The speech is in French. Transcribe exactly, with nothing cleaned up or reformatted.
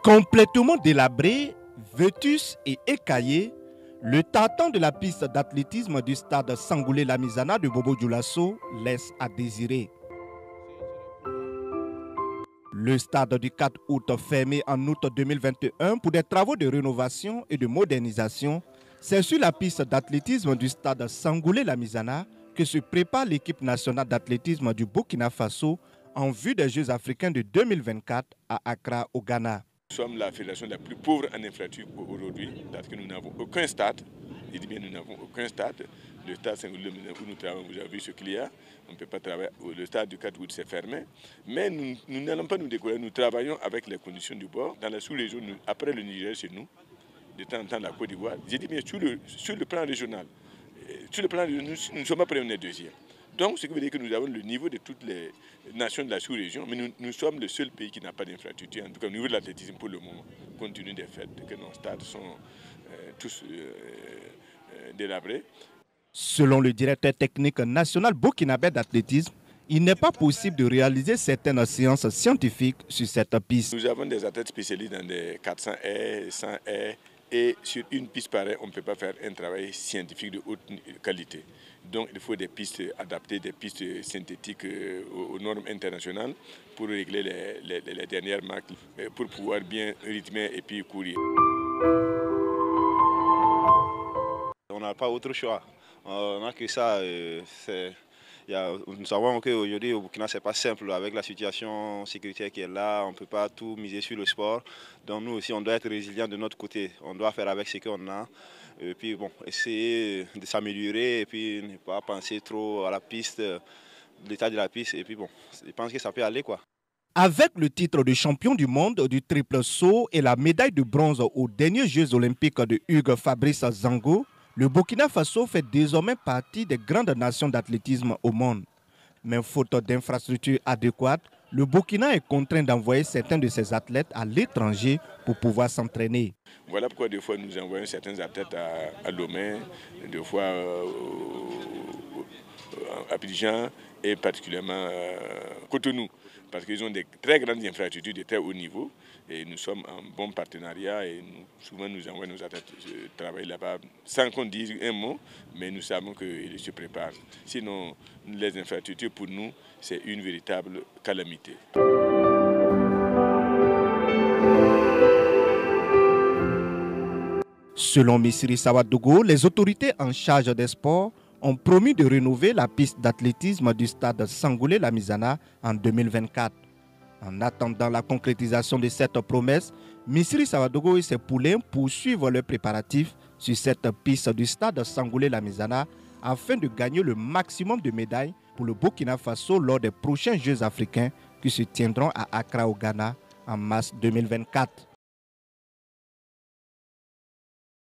Complètement délabré, vétus et écaillé, le tartan de la piste d'athlétisme du stade Sangoulé Lamizana de Bobo Dioulasso laisse à désirer. Le stade du quatre août, fermé en août deux mille vingt et un pour des travaux de rénovation et de modernisation, c'est sur la piste d'athlétisme du stade Sangoulé Lamizana que se prépare l'équipe nationale d'athlétisme du Burkina Faso en vue des Jeux africains de deux mille vingt-quatre à Accra, au Ghana. Nous sommes la fédération la plus pauvre en infrastructure aujourd'hui, parce que nous n'avons aucun stade. Je dis bien nous n'avons aucun stade. Le stade Sangoulé où nous travaillons, vous avez vu ce qu'il y a. On ne peut pas travailler. Le stade du quatre août s'est fermé. Mais nous, nous n'allons pas nous décourager. Nous travaillons avec les conditions du bord. Dans la sous-région, après le Niger, chez nous, de temps en temps la Côte d'Ivoire. J'ai dit bien sur le, sur le plan régional. Sur le plan régional, nous ne sommes pas premiers, deuxième. Donc, ce qui veut dire que nous avons le niveau de toutes les nations de la sous-région, mais nous, nous sommes le seul pays qui n'a pas d'infrastructure, en tout cas au niveau de l'athlétisme pour le moment, compte tenu des faits que nos stades sont euh, tous euh, euh, délabrés. Selon le directeur technique national burkinabé d'athlétisme, il n'est pas possible de réaliser certaines séances scientifiques sur cette piste. Nous avons des athlètes spécialistes dans des quatre cents haies, cent haies, et sur une piste pareille, on ne peut pas faire un travail scientifique de haute qualité. Donc il faut des pistes adaptées, des pistes synthétiques aux normes internationales pour régler les, les, les dernières marques, pour pouvoir bien rythmer et puis courir. On n'a pas autre choix. On n'a que ça. C'est... Il y a, nous savons qu'aujourd'hui au Burkina, ce n'est pas simple avec la situation sécuritaire qui est là. On ne peut pas tout miser sur le sport. Donc nous aussi, on doit être résilient de notre côté. On doit faire avec ce qu'on a. Et puis bon, essayer de s'améliorer et puis ne pas penser trop à la piste, l'état de la piste. Et puis bon, je pense que ça peut aller quoi. Avec le titre de champion du monde du triple saut et la médaille de bronze aux derniers Jeux olympiques de Hugues Fabrice Zango, le Burkina Faso fait désormais partie des grandes nations d'athlétisme au monde. Mais faute d'infrastructures adéquates, le Burkina est contraint d'envoyer certains de ses athlètes à l'étranger pour pouvoir s'entraîner. Voilà pourquoi des fois nous envoyons certains athlètes à, à Lomé, des fois euh, à Abidjan et particulièrement à Cotonou, parce qu'ils ont des très grandes infrastructures de très haut niveau et nous sommes en bon partenariat et nous, souvent nous envoyons nos athlètes travailler là-bas sans qu'on dise un mot, mais nous savons qu'ils se préparent. Sinon, les infrastructures pour nous, c'est une véritable calamité. Selon Missiri Sawadougou, les autorités en charge des sports ont promis de rénover la piste d'athlétisme du stade Sangoulé Lamizana en deux mille vingt-quatre. En attendant la concrétisation de cette promesse, Missiri Sawadougou et ses poulains poursuivent leurs préparatifs sur cette piste du stade Sangoulé Lamizana afin de gagner le maximum de médailles pour le Burkina Faso lors des prochains Jeux africains qui se tiendront à Accra au Ghana en mars deux mille vingt-quatre.